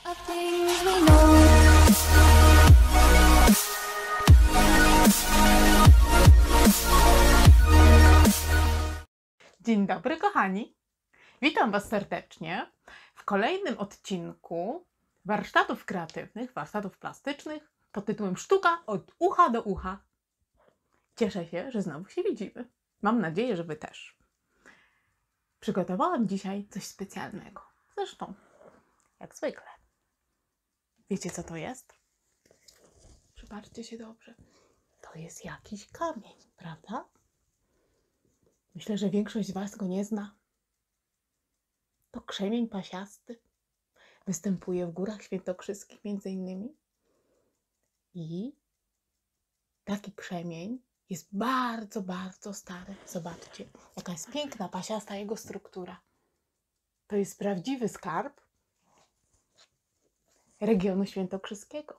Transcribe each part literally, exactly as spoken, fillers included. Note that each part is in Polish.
Dzień dobry, kochani! Witam Was serdecznie w kolejnym odcinku warsztatów kreatywnych, warsztatów plastycznych pod tytułem Sztuka od ucha do ucha. Cieszę się, że znowu się widzimy. Mam nadzieję, że Wy też. Przygotowałam dzisiaj coś specjalnego. Zresztą, jak zwykle. Wiecie, co to jest? Przypatrzcie się dobrze. To jest jakiś kamień, prawda? Myślę, że większość z Was go nie zna. To krzemień pasiasty. Występuje w Górach Świętokrzyskich między innymi. I taki krzemień jest bardzo, bardzo stary. Zobaczcie, jaka jest piękna, pasiasta jego struktura. To jest prawdziwy skarb regionu świętokrzyskiego.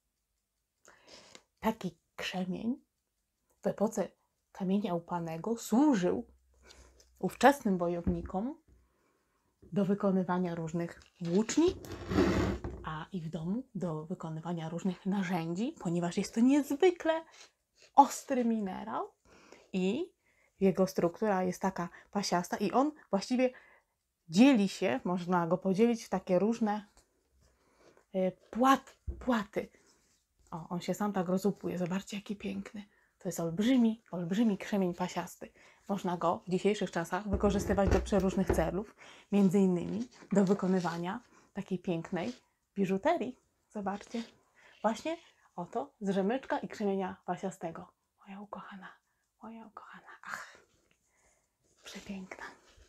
Taki krzemień w epoce kamienia łupanego służył ówczesnym wojownikom do wykonywania różnych włóczni, a i w domu do wykonywania różnych narzędzi, ponieważ jest to niezwykle ostry minerał i jego struktura jest taka pasiasta i on właściwie dzieli się, można go podzielić w takie różne płat, płaty. O, on się sam tak rozłupuje. Zobaczcie, jaki piękny. To jest olbrzymi, olbrzymi krzemień pasiasty. Można go w dzisiejszych czasach wykorzystywać do przeróżnych celów, między innymi do wykonywania takiej pięknej biżuterii. Zobaczcie, właśnie oto z rzemyczka i krzemienia pasiastego. Moja ukochana, moja ukochana, ach, przepiękna.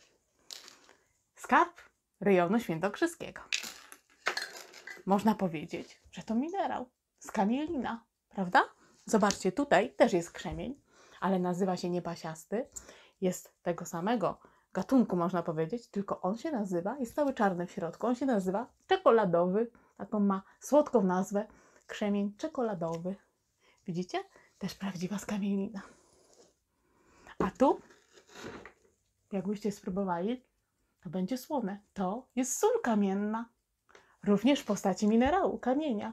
Skarb rejonu świętokrzyskiego. Można powiedzieć, że to minerał z kamielina, prawda? Zobaczcie, tutaj też jest krzemień, ale nazywa się nie pasiasty. Jest tego samego gatunku, można powiedzieć, tylko on się nazywa, jest cały czarny w środku, on się nazywa czekoladowy. Taką ma słodką nazwę, krzemień czekoladowy. Widzicie? Też prawdziwa skamielina. A tu, jakbyście spróbowali, to będzie słone. To jest sól kamienna, również w postaci minerału, kamienia.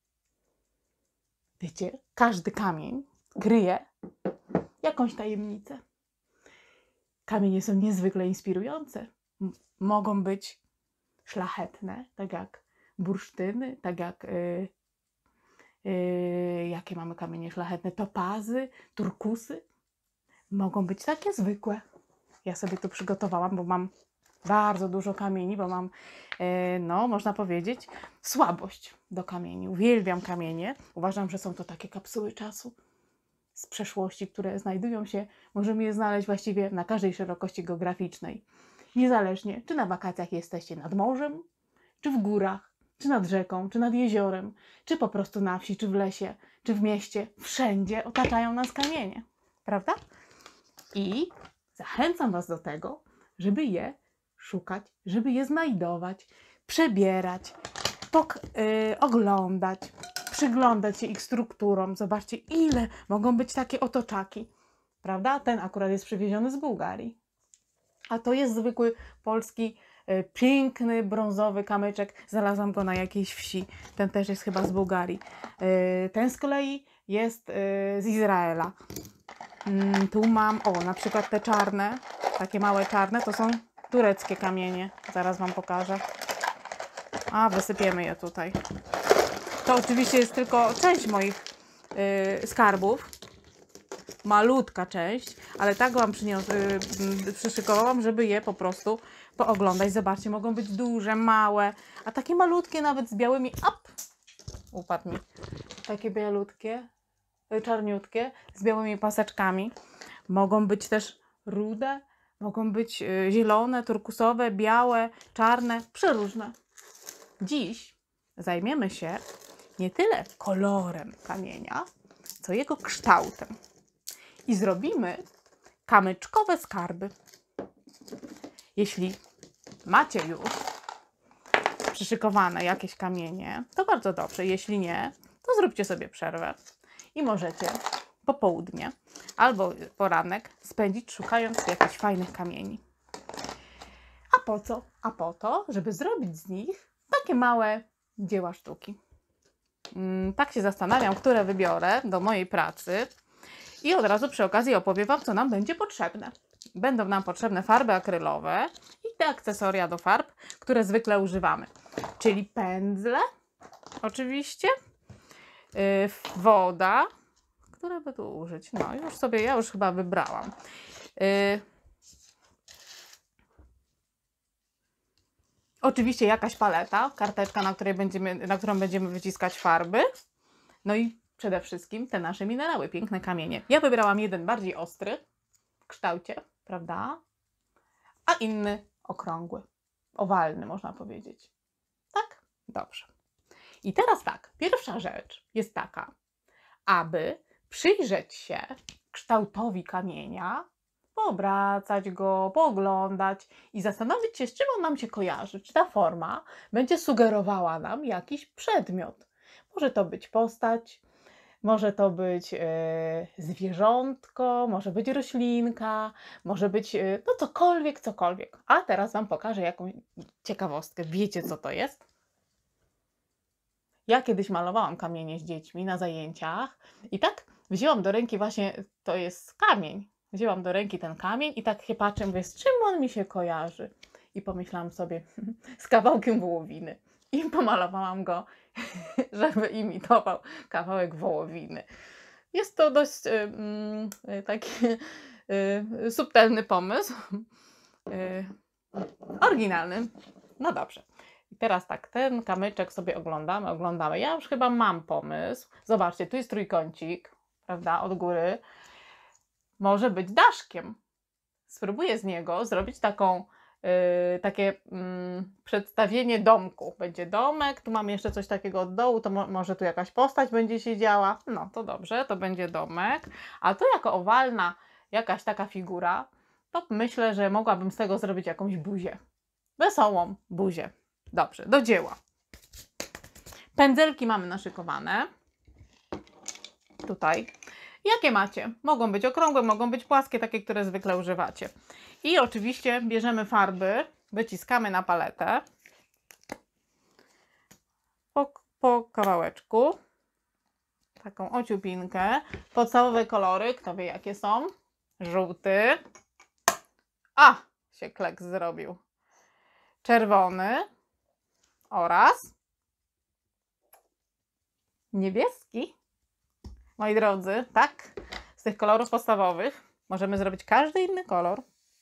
Wiecie, każdy kamień kryje jakąś tajemnicę. Kamienie są niezwykle inspirujące. M mogą być szlachetne, tak jak bursztyny, tak jak yy, yy, jakie mamy kamienie szlachetne? Topazy, turkusy. Mogą być takie zwykłe. Ja sobie tu przygotowałam, bo mam bardzo dużo kamieni, bo mam, yy, no można powiedzieć, słabość do kamieni. Uwielbiam kamienie. Uważam, że są to takie kapsuły czasu z przeszłości, które znajdują się, możemy je znaleźć właściwie na każdej szerokości geograficznej. Niezależnie, czy na wakacjach jesteście nad morzem, czy w górach, czy nad rzeką, czy nad jeziorem, czy po prostu na wsi, czy w lesie, czy w mieście. Wszędzie otaczają nas kamienie, prawda? I zachęcam Was do tego, żeby je szukać, żeby je znajdować, przebierać, yy, oglądać, przyglądać się ich strukturom. Zobaczcie, ile mogą być takie otoczaki, prawda? Ten akurat jest przywieziony z Bułgarii. A to jest zwykły polski, y, piękny, brązowy kamyczek. Znalazłam go na jakiejś wsi. Ten też jest chyba z Bułgarii. Y, ten z kolei jest y, z Izraela. Y, tu mam, o, na przykład te czarne, takie małe czarne, to są tureckie kamienie. Zaraz Wam pokażę. A, wysypiemy je tutaj. To oczywiście jest tylko część moich yy, skarbów. Malutka część, ale tak Wam przynios- yy, przyszykowałam, żeby je po prostu pooglądać. Zobaczcie, mogą być duże, małe, a takie malutkie nawet z białymi... Op! Upadł mi. Takie bialutkie, yy, czarniutkie, z białymi paseczkami. Mogą być też rude, mogą być yy, zielone, turkusowe, białe, czarne, przeróżne. Dziś zajmiemy się nie tyle kolorem kamienia, co jego kształtem. I zrobimy kamyczkowe skarby. Jeśli macie już przyszykowane jakieś kamienie, to bardzo dobrze. Jeśli nie, to zróbcie sobie przerwę i możecie popołudnie albo poranek spędzić szukając jakichś fajnych kamieni. A po co? A po to, żeby zrobić z nich takie małe dzieła sztuki. Tak się zastanawiam, które wybiorę do mojej pracy i od razu przy okazji opowiem Wam, co nam będzie potrzebne. Będą nam potrzebne farby akrylowe i te akcesoria do farb, które zwykle używamy. Czyli pędzle, oczywiście, yy, woda, które by tu użyć? No już sobie, ja już chyba wybrałam. Yy, Oczywiście jakaś paleta, karteczka, na, której będziemy, na którą będziemy wyciskać farby. No i przede wszystkim te nasze minerały, piękne kamienie. Ja wybrałam jeden bardziej ostry w kształcie, prawda? A inny okrągły, owalny można powiedzieć. Tak? Dobrze. I teraz tak, pierwsza rzecz jest taka, aby przyjrzeć się kształtowi kamienia, poobracać go, pooglądać i zastanowić się, z czym on nam się kojarzy. Czy ta forma będzie sugerowała nam jakiś przedmiot. Może to być postać, może to być e, zwierzątko, może być roślinka, może być e, no cokolwiek, cokolwiek. A teraz Wam pokażę jakąś ciekawostkę. Wiecie, co to jest? Ja kiedyś malowałam kamienie z dziećmi na zajęciach i tak wzięłam do ręki właśnie, to jest kamień, wzięłam do ręki ten kamień i tak się patrzę, mówię, z czym on mi się kojarzy? I pomyślałam sobie, z kawałkiem wołowiny. I pomalowałam go, żeby imitował kawałek wołowiny. Jest to dość y, taki y, subtelny pomysł. Y, oryginalny. No dobrze. I teraz tak, ten kamyczek sobie oglądamy, oglądamy. Ja już chyba mam pomysł. Zobaczcie, tu jest trójkącik, prawda, od góry. Może być daszkiem. Spróbuję z niego zrobić taką, yy, takie yy, przedstawienie domku. Będzie domek, tu mam jeszcze coś takiego od dołu, to mo może tu jakaś postać będzie siedziała. No to dobrze, to będzie domek. A tu jako owalna jakaś taka figura, to myślę, że mogłabym z tego zrobić jakąś buzię. Wesołą buzię. Dobrze, do dzieła. Pędzelki mamy naszykowane. Tutaj. Jakie macie? Mogą być okrągłe, mogą być płaskie, takie, które zwykle używacie. I oczywiście bierzemy farby, wyciskamy na paletę. Po, po kawałeczku. Taką ociupinkę. Podstawowe kolory, kto wie jakie są. Żółty. A! Się kleks zrobił. Czerwony. Oraz niebieski. Moi drodzy, tak, z tych kolorów podstawowych możemy zrobić każdy inny kolor.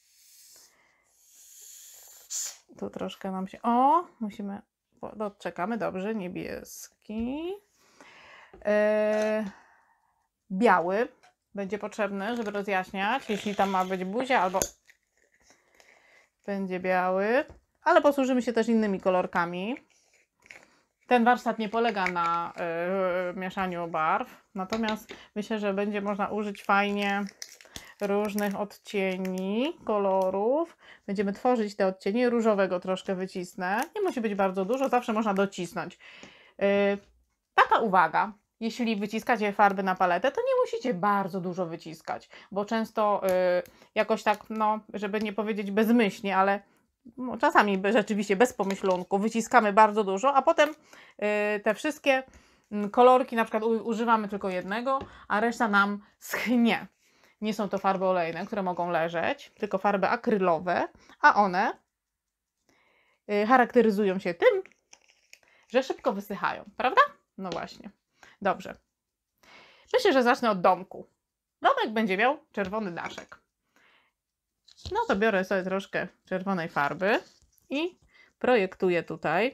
Tu troszkę nam się... O, musimy... Doczekamy, dobrze, niebieski. Yy, biały będzie potrzebny, żeby rozjaśniać, jeśli tam ma być buzia, albo będzie biały. Ale posłużymy się też innymi kolorkami. Ten warsztat nie polega na y, mieszaniu barw, natomiast myślę, że będzie można użyć fajnie różnych odcieni, kolorów. Będziemy tworzyć te odcienie, różowego troszkę wycisnę. Nie musi być bardzo dużo, zawsze można docisnąć. Y, taka uwaga, jeśli wyciskacie farby na paletę, to nie musicie bardzo dużo wyciskać, bo często y, jakoś tak, no, żeby nie powiedzieć bezmyślnie, ale no, czasami rzeczywiście bez pomyślunku wyciskamy bardzo dużo, a potem y, te wszystkie kolorki na przykład u, używamy tylko jednego, a reszta nam schnie. Nie są to farby olejne, które mogą leżeć, tylko farby akrylowe, a one y, charakteryzują się tym, że szybko wysychają, prawda? No właśnie. Dobrze. Myślę, że zacznę od domku. Domek będzie miał czerwony daszek. No to biorę sobie troszkę czerwonej farby i projektuję tutaj.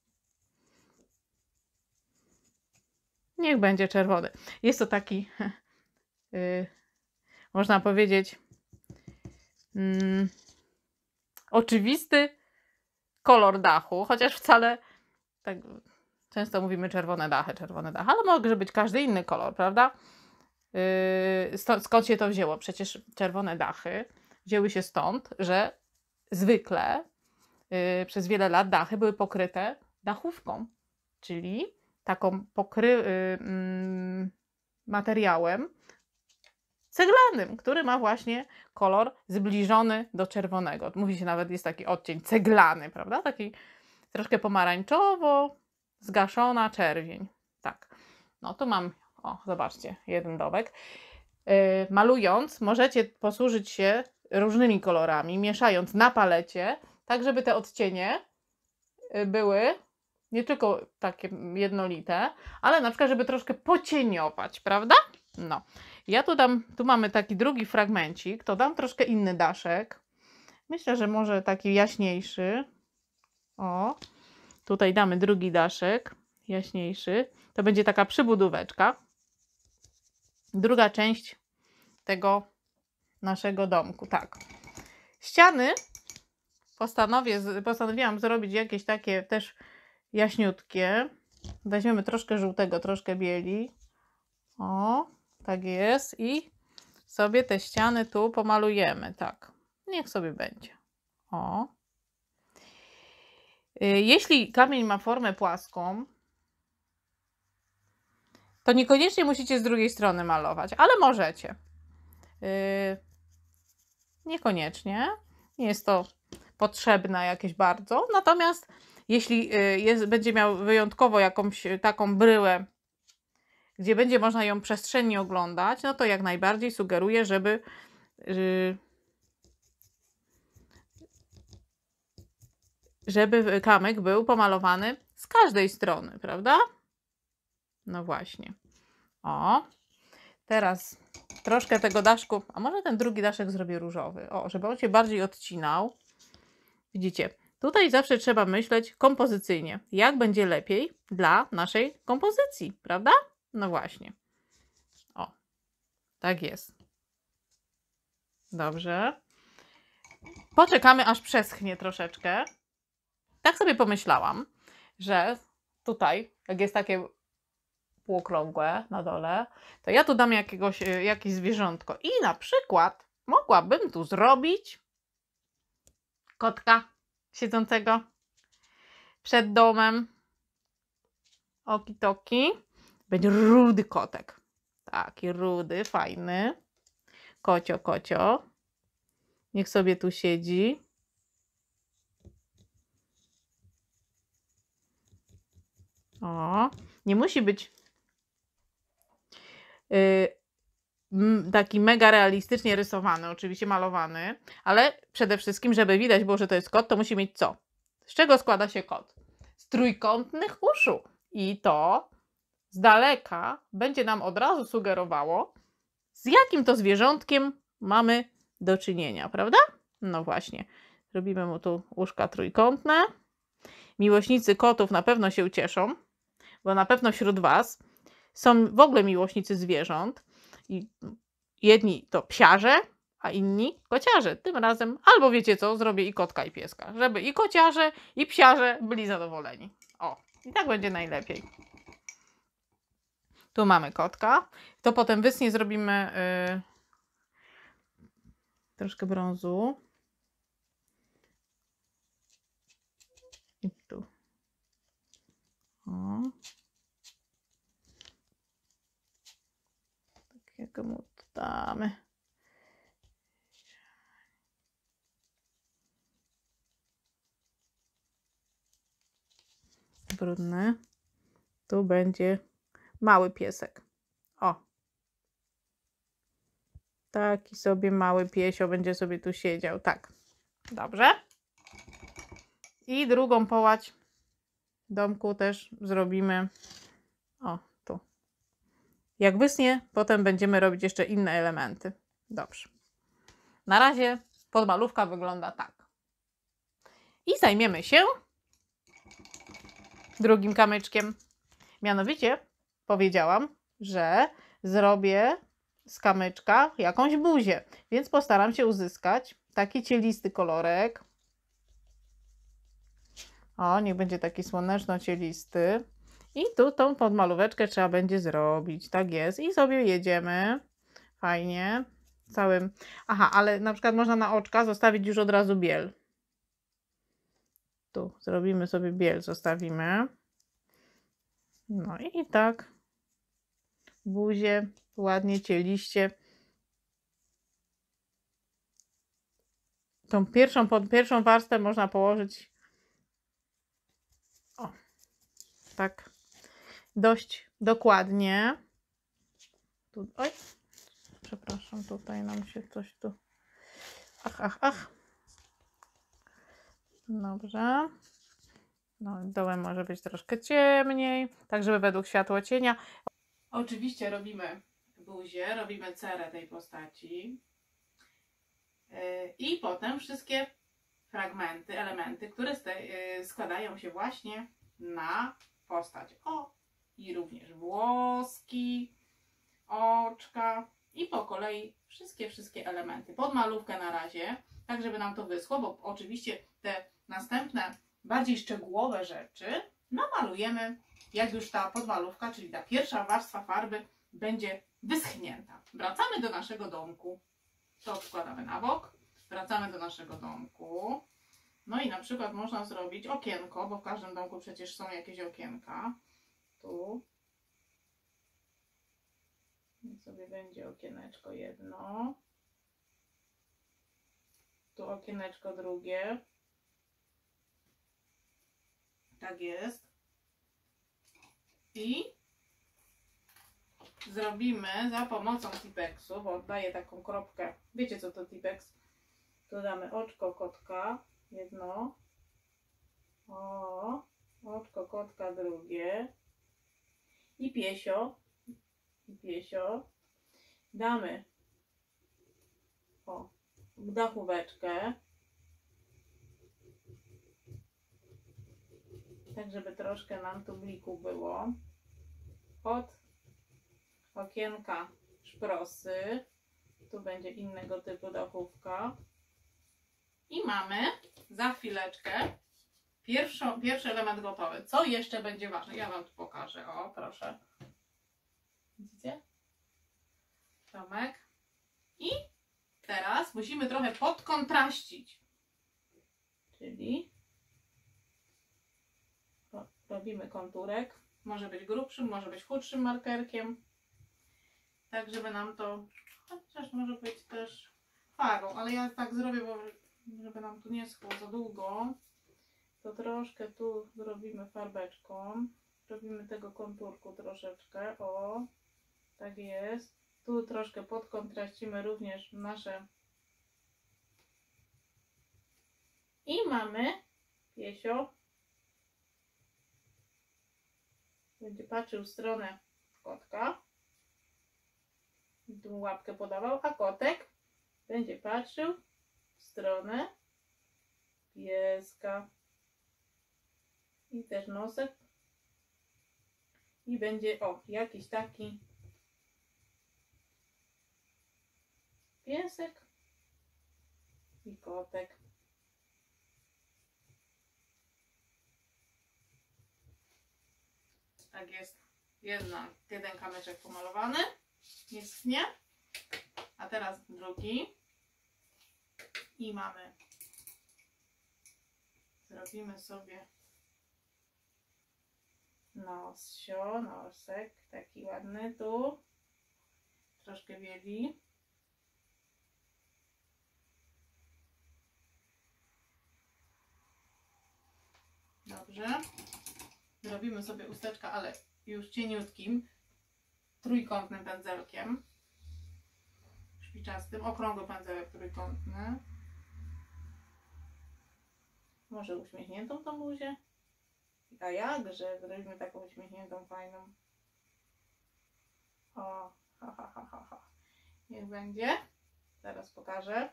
Niech będzie czerwony. Jest to taki, yy, można powiedzieć, yy, oczywisty kolor dachu, chociaż wcale tak często mówimy czerwone dachy, czerwone dachy, ale może być każdy inny kolor, prawda? Yy, stąd, skąd się to wzięło? Przecież czerwone dachy wzięły się stąd, że zwykle yy, przez wiele lat dachy były pokryte dachówką, czyli taką pokry, yy, yy, materiałem ceglanym, który ma właśnie kolor zbliżony do czerwonego. Mówi się nawet, jest taki odcień ceglany, prawda? Taki troszkę pomarańczowo, zgaszona czerwień. Tak. No tu mam, o zobaczcie, jeden dołek. Yy, malując możecie posłużyć się różnymi kolorami, mieszając na palecie, tak żeby te odcienie były nie tylko takie jednolite, ale na przykład żeby troszkę pocieniować, prawda? No. Ja tu dam, tu mamy taki drugi fragmencik, to dam troszkę inny daszek. Myślę, że może taki jaśniejszy. O, tutaj damy drugi daszek, jaśniejszy. To będzie taka przybudóweczka. Druga część tego naszego domku, tak. Ściany postanowię, postanowiłam zrobić jakieś takie też jaśniutkie. Weźmiemy troszkę żółtego, troszkę bieli. O, tak jest. I sobie te ściany tu pomalujemy, tak. Niech sobie będzie. O. Jeśli kamień ma formę płaską, to niekoniecznie musicie z drugiej strony malować, ale możecie. Yy, niekoniecznie. Nie jest to potrzebne jakieś bardzo. Natomiast jeśli jest, będzie miał wyjątkowo jakąś taką bryłę, gdzie będzie można ją przestrzennie oglądać, no to jak najbardziej sugeruję, żeby yy, żeby kamyk był pomalowany z każdej strony, prawda? No właśnie. O, teraz troszkę tego daszku, a może ten drugi daszek zrobię różowy, o, żeby on się bardziej odcinał. Widzicie, tutaj zawsze trzeba myśleć kompozycyjnie, jak będzie lepiej dla naszej kompozycji, prawda? No właśnie. O, tak jest. Dobrze. Poczekamy, aż przeschnie troszeczkę. Tak sobie pomyślałam, że tutaj, jak jest takie półokrągłe na dole, to ja tu dam jakiegoś, jakieś zwierzątko. I na przykład mogłabym tu zrobić kotka siedzącego przed domem. Oki-toki. Będzie rudy kotek. Taki rudy, fajny. Kocio, kocio. Niech sobie tu siedzi. O, nie musi być yy, taki mega realistycznie rysowany, oczywiście malowany, ale przede wszystkim, żeby widać było, że to jest kot, to musi mieć co? Z czego składa się kot? Z trójkątnych uszu. I to z daleka będzie nam od razu sugerowało, z jakim to zwierzątkiem mamy do czynienia, prawda? No właśnie. Robimy mu tu uszka trójkątne. Miłośnicy kotów na pewno się ucieszą, bo na pewno wśród Was są w ogóle miłośnicy zwierząt. I jedni to psiarze, a inni kociarze. Tym razem albo wiecie co, zrobię i kotka i pieska, żeby i kociarze i psiarze byli zadowoleni. O, i tak będzie najlepiej. Tu mamy kotka. To potem wyschnie, zrobimy yy, troszkę brązu. I tu. O. Takiego mu damy. Brudny. Tu będzie mały piesek. O. Taki sobie mały piesio będzie sobie tu siedział. Tak. Dobrze. I drugą połać domku też zrobimy. O, tu. Jak wyschnie, potem będziemy robić jeszcze inne elementy. Dobrze. Na razie podmalówka wygląda tak. I zajmiemy się drugim kamyczkiem. Mianowicie powiedziałam, że zrobię z kamyczka jakąś buzię, więc postaram się uzyskać taki cielisty kolorek. O, niech będzie taki słoneczno-cielisty. I tu tą podmalóweczkę trzeba będzie zrobić. Tak jest. I sobie jedziemy. Fajnie. Całym. Aha, ale na przykład można na oczka zostawić już od razu biel. Tu zrobimy sobie biel, zostawimy. No i tak. Buzię ładnie, cieliście. Tą pierwszą, pod pierwszą warstwę można położyć. O. tak dość dokładnie. Tu, oj, przepraszam, tutaj nam się coś tu... Ach, ach, ach. Dobrze. No, dołem może być troszkę ciemniej, tak żeby według światła cienia. Oczywiście robimy buzię, robimy cerę tej postaci. Yy, I potem wszystkie fragmenty, elementy, które yy, składają się właśnie na postać. O, i również włoski, oczka i po kolei wszystkie, wszystkie elementy. Pod malówkę na razie, tak żeby nam to wyschło, bo oczywiście te następne, bardziej szczegółowe rzeczy namalujemy, jak już ta podmalówka, czyli ta pierwsza warstwa farby będzie wyschnięta. Wracamy do naszego domku. To odkładamy na bok. Wracamy do naszego domku. No i na przykład można zrobić okienko, bo w każdym domku przecież są jakieś okienka. Tu. I sobie będzie okieneczko jedno. Tu okieneczko drugie. Tak jest. I zrobimy za pomocą Tippeksu, bo oddaję taką kropkę. Wiecie co to Tippeks? Tu damy oczko kotka, jedno. O, oczko kotka drugie. I piesio. I piesio. Damy o, dachóweczkę. Tak, żeby troszkę nam tu bliku było. Od okienka szprosy. Tu będzie innego typu dachówka. I mamy za chwileczkę pierwszą, pierwszy element gotowy. Co jeszcze będzie ważne? Ja Wam tu pokażę. O, proszę. Widzicie? Tomek. I teraz musimy trochę podkontraścić. Czyli robimy konturek. Może być grubszym, może być chudszym markerkiem. Tak, żeby nam to, chociaż może być też farbą, ale ja tak zrobię, bo żeby nam tu nie schło za długo, to troszkę tu zrobimy farbeczką. Robimy tego konturku troszeczkę. O, tak jest. Tu troszkę podkontraścimy również nasze. I mamy piesio. Będzie patrzył w stronę kotka. Tu łapkę podawał, a kotek będzie patrzył w stronę pieska. I też nosek. I będzie, o, jakiś taki piesek i kotek. Tak jest. Jedna, jeden kamyczek pomalowany. Nie schnie. A teraz drugi. I mamy. Zrobimy sobie nosio, nosek. Taki ładny tu. Troszkę bieli. Dobrze. Zrobimy sobie usteczka, ale już cieniutkim, trójkątnym pędzelkiem. Szpiczastym, okrągły pędzelek trójkątny. Może uśmiechniętą tą buzię? A jakże? Zrobimy taką uśmiechniętą, fajną. O, ha, ha, ha, ha, ha. Niech będzie. Zaraz pokażę.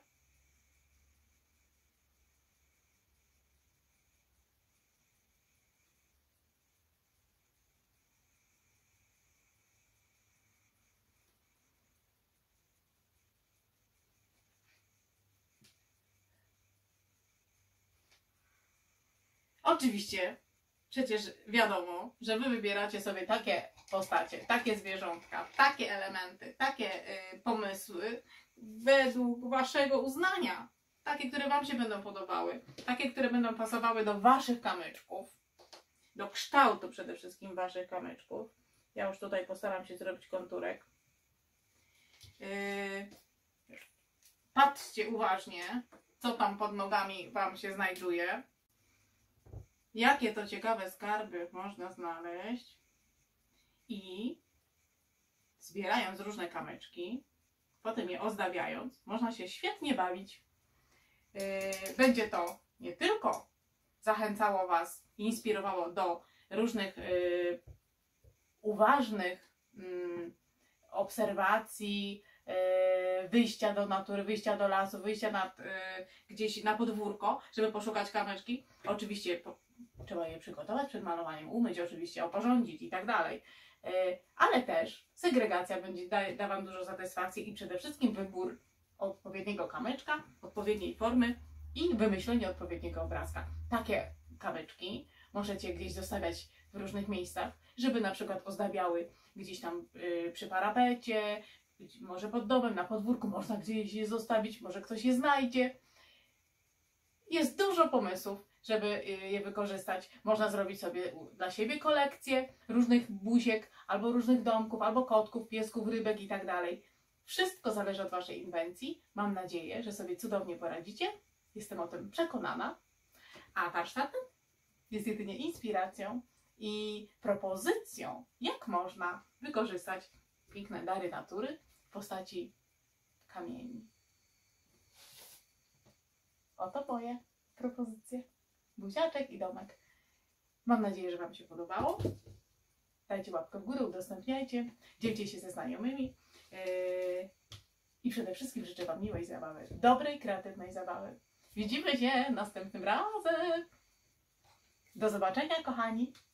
Oczywiście, przecież wiadomo, że Wy wybieracie sobie takie postacie, takie zwierzątka, takie elementy, takie y, pomysły według Waszego uznania. Takie, które Wam się będą podobały, takie, które będą pasowały do Waszych kamyczków, do kształtu przede wszystkim Waszych kamyczków. Ja już tutaj postaram się zrobić konturek. Yy, patrzcie uważnie, co tam pod nogami Wam się znajduje. jakie to ciekawe skarby można znaleźć i zbierając różne kamyczki, potem je ozdabiając, można się świetnie bawić. Yy, będzie to nie tylko zachęcało Was, inspirowało do różnych yy, uważnych yy, obserwacji, yy, wyjścia do natury, wyjścia do lasu, wyjścia nad, yy, gdzieś na podwórko, żeby poszukać kamyczki. Oczywiście po, trzeba je przygotować przed malowaniem, umyć oczywiście, oporządzić i tak dalej. Yy, ale też segregacja będzie da, da Wam dużo satysfakcji i przede wszystkim wybór odpowiedniego kamyczka, odpowiedniej formy i wymyślenie odpowiedniego obrazka. Takie kamyczki możecie gdzieś zostawiać w różnych miejscach, żeby na przykład ozdabiały gdzieś tam yy, przy parapecie, może pod domem, na podwórku, można gdzieś je zostawić, może ktoś je znajdzie. Jest dużo pomysłów, żeby je wykorzystać. Można zrobić sobie dla siebie kolekcję różnych buziek, albo różnych domków, albo kotków, piesków, rybek i tak dalej. Wszystko zależy od Waszej inwencji. Mam nadzieję, że sobie cudownie poradzicie. Jestem o tym przekonana. A warsztaty jest jedynie inspiracją i propozycją, jak można wykorzystać piękne dary natury w postaci kamieni. Oto moje propozycje. Buziaczek i domek. Mam nadzieję, że Wam się podobało. Dajcie łapkę w górę, udostępniajcie, dzielcie się ze znajomymi. Yy, I przede wszystkim życzę Wam miłej zabawy, dobrej, kreatywnej zabawy. Widzimy się następnym razem. Do zobaczenia, kochani.